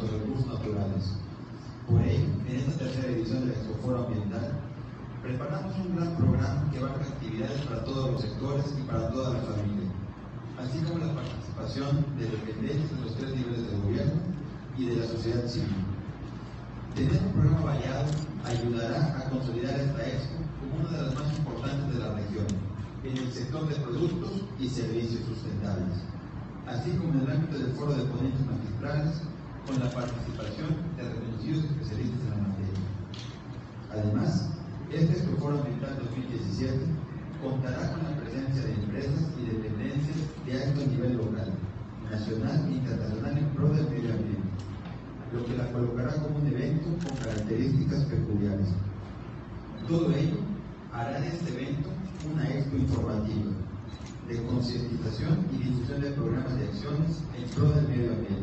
nuestros recursos naturales. Por ello, en esta tercera edición del Expoforo Ambiental, preparamos un gran programa que abarca actividades para todos los sectores y para toda la familia, así como la participación de dependencias de los 3 niveles del gobierno y de la sociedad civil. Tener un programa variado ayudará a consolidar esta expo como una de las más importantes de la región, en el sector de productos y servicios sustentables, así como en el ámbito del foro de ponentes magistrales, con la participación de reconocidos especialistas en la materia. Además, este Expoforo Ambiental 2017 contará con la presencia de empresas y dependencias de alto nivel local, nacional e internacional en pro del medio ambiente, lo que la colocará como un evento con características peculiares. Todo ello hará de este evento una expo informativa, de concientización y difusión de programas de acciones en pro del medio ambiente.